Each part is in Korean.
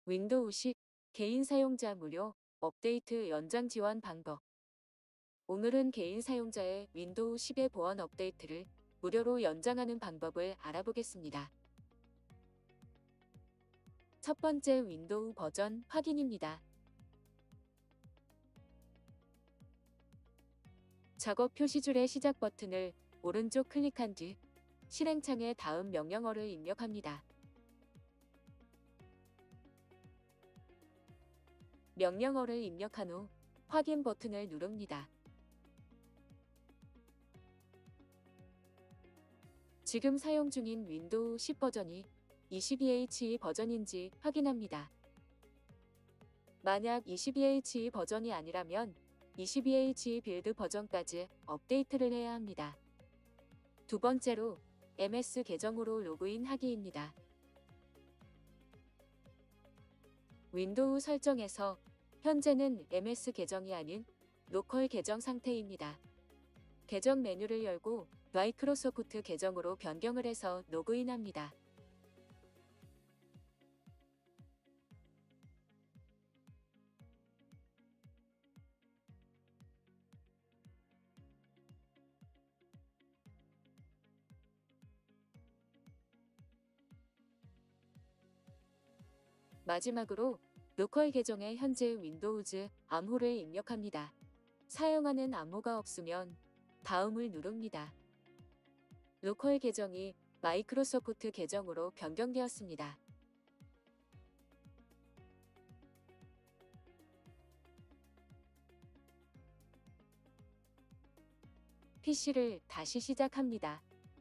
윈도우 10 개인 사용자 무료 업데이트 연장 지원 방법. 오늘은 개인 사용자의 윈도우 10의 보안 업데이트를 무료로 연장하는 방법을 알아보겠습니다. 첫 번째, 윈도우 버전 확인입니다. 작업 표시줄의 시작 버튼을 오른쪽 클릭한 뒤 실행창에 다음 명령어를 입력합니다. 명령어를 입력한 후 확인 버튼을 누릅니다. 지금 사용 중인 윈도우 10 버전이 22H 버전인지 확인합니다. 만약 22H 버전이 아니라면 22H 빌드 버전까지 업데이트를 해야 합니다. 두 번째로 MS 계정으로 로그인 하기입니다. 윈도우 설정에서 현재는 MS 계정이 아닌 로컬 계정 상태입니다. 계정 메뉴를 열고 마이크로소프트 계정으로 변경을 해서 로그인합니다. 마지막으로 로컬 계정에 현재 윈도우즈 암호를 입력합니다. 사용하는 암호가 없으면 다음을 누릅니다. 로컬 계정이 마이크로소프트 계정으로 변경되었습니다. PC를 다시 시작합니다.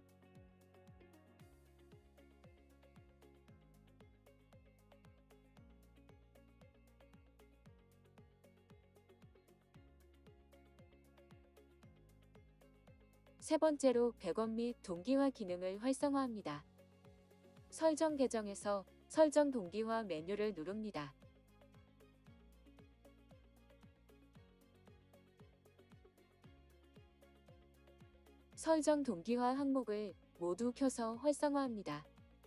세 번째로 백업 및 동기화 기능을 활성화합니다. 설정 계정에서 설정 동기화 메뉴를 누릅니다. 설정 동기화 항목을 모두 켜서 활성화합니다.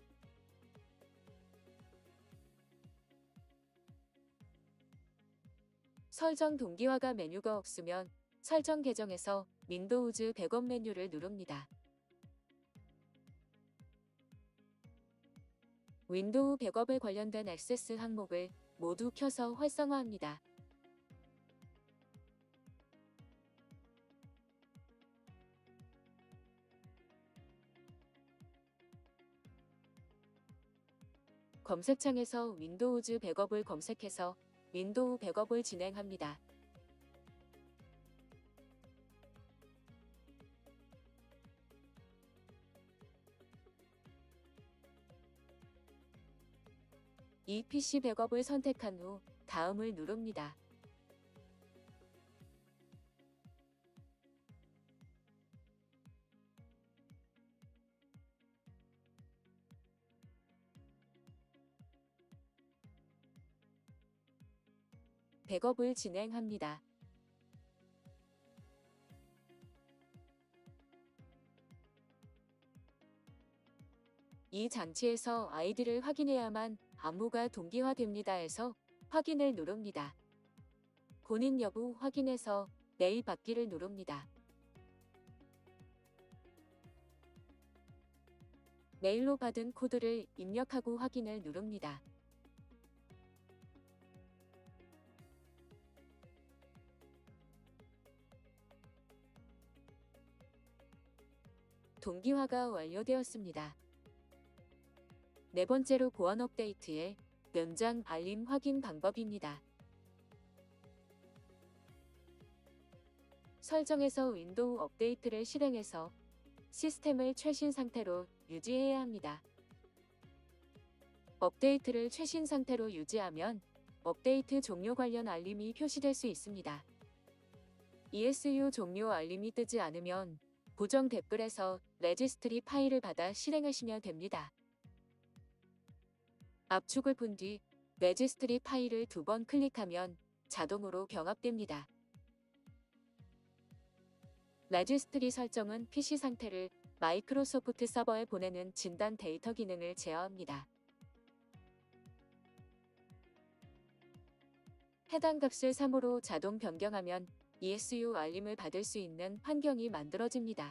설정 동기화가 메뉴가 없으면 설정 계정에서 윈도우즈 백업 메뉴를 누릅니다. 윈도우 백업에 관련된 액세스 항목을 모두 켜서 활성화합니다. 검색창에서 윈도우즈 백업을 검색해서 윈도우 백업을 진행합니다. 이 PC 백업을 선택한 후 다음을 누릅니다. 백업을 진행합니다. 이 장치에서 아이디를 확인해야만 암호가 동기화됩니다 해서 확인을 누릅니다. 본인 여부 확인해서 메일 받기를 누릅니다. 메일로 받은 코드를 입력하고 확인을 누릅니다. 동기화가 완료되었습니다. 네 번째로 보안 업데이트의 연장 알림 확인 방법입니다. 설정에서 윈도우 업데이트를 실행해서 시스템을 최신 상태로 유지해야 합니다. 업데이트를 최신 상태로 유지하면 업데이트 종료 관련 알림이 표시될 수 있습니다. ESU 종료 알림이 뜨지 않으면 고정 댓글에서 레지스트리 파일을 받아 실행하시면 됩니다. 압축을 푼 뒤 레지스트리 파일을 2번 클릭하면 자동으로 병합됩니다. 레지스트리 설정은 PC 상태를 마이크로소프트 서버에 보내는 진단 데이터 기능을 제어합니다. 해당 값을 3으로 자동 변경하면 ESU 알림을 받을 수 있는 환경이 만들어집니다.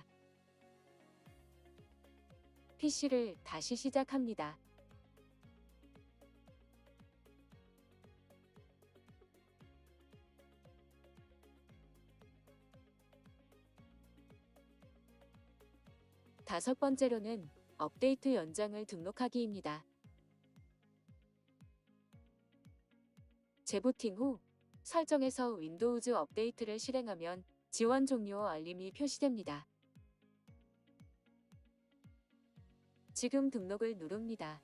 PC를 다시 시작합니다. 다섯 번째로는 업데이트 연장을 등록하기입니다. 재부팅 후 설정에서 윈도우즈 업데이트를 실행하면 지원 종료 알림이 표시됩니다. 지금 등록을 누릅니다.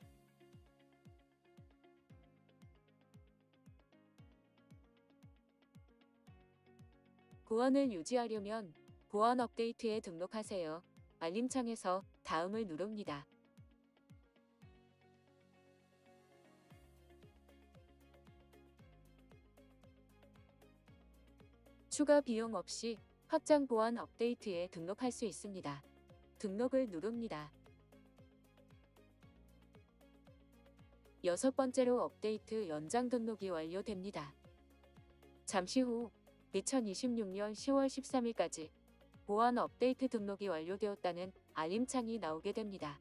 보안을 유지하려면 보안 업데이트에 등록하세요. 알림창에서 다음을 누릅니다. 추가 비용 없이 확장 보안 업데이트에 등록할 수 있습니다. 등록을 누릅니다. 여섯 번째로 업데이트 연장 등록이 완료됩니다. 잠시 후 2026년 10월 13일까지 보안 업데이트 등록이 완료되었다는 알림창이 나오게 됩니다.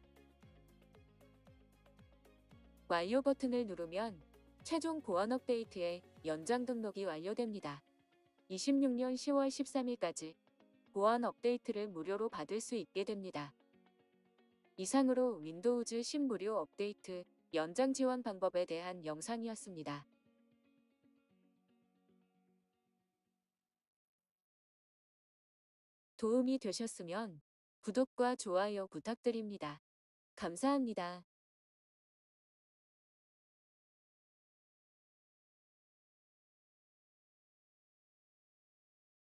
완료 버튼을 누르면 최종 보안 업데이트에 연장 등록이 완료됩니다. 26년 10월 13일까지 보안 업데이트를 무료로 받을 수 있게 됩니다. 이상으로 윈도우즈 10 무료 업데이트 연장 지원 방법에 대한 영상이었습니다. 도움이 되셨으면 구독과 좋아요 부탁드립니다. 감사합니다.